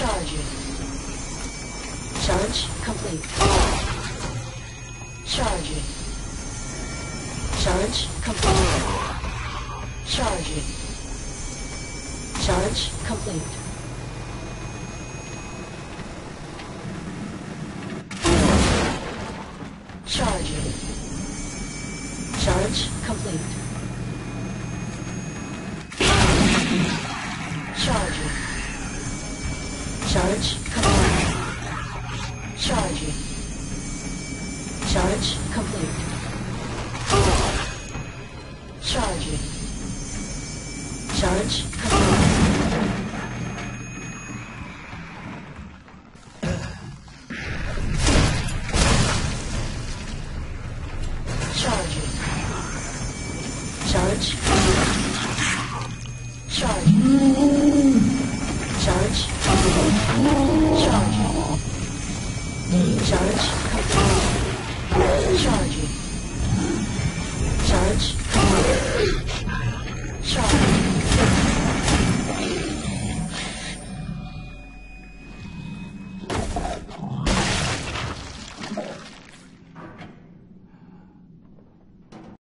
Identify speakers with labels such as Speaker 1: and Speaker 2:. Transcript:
Speaker 1: Charging. Charge complete. Charging. Charge complete. Charging. Charge complete. Charging. Charge complete. Charging. Charge complete. Charging. Charge complete. Charging. Charge complete. Charging. Charge complete. Charging. Charge complete. Charging. Charge complete. Charging. Charge complete. Charging.